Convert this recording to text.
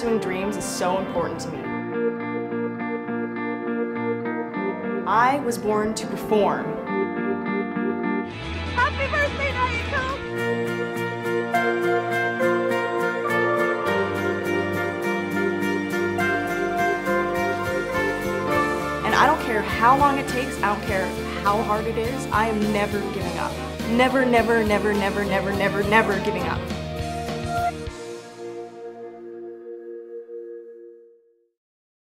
pursuing dreams is so important to me. I was born to perform. Happy birthday, Naiko! And I don't care how long it takes, I don't care how hard it is, I am never giving up. Never, never, never, never, never, never, never giving up.